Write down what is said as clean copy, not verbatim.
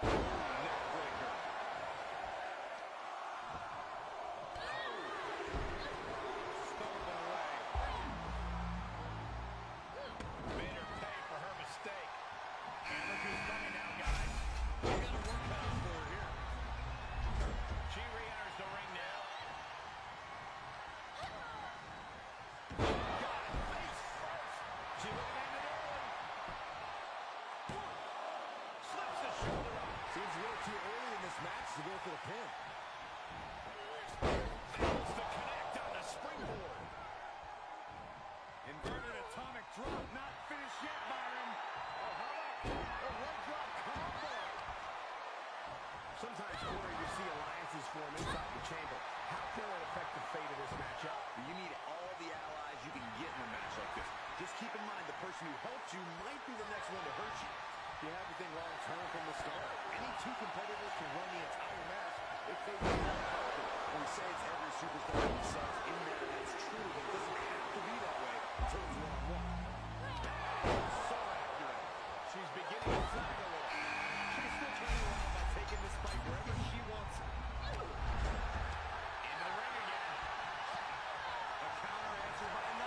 Neck breaker. Stolen away. Made her pay for her mistake. And look who's coming now, guys. We got a work cut out for her here. She re-enters the ring now. Got it face first. She would have ended early. Slips the shoulder up. Seems a little too early in this match to go for the pin. Fails to connect on the springboard. Inverted atomic drop, not finished yet, Byron. Oh, how about a leg drop combo? Sometimes, Corey, you see alliances form inside the chamber. How can that affect the fate of this matchup? You need all the allies you can get in a match like this. Just keep in mind the person who helped you might be the next one to hurt you. You have to think long-term from the start. Any two competitors can run the entire match if they do not happen. When we say it's every superstar themselves in there, that's true, but it doesn't have to be that way until it's one-on-one. So accurate. She's beginning to flag a little. She's still turning around by taking this fight wherever she wants it. Into the ring again. A counter answered by a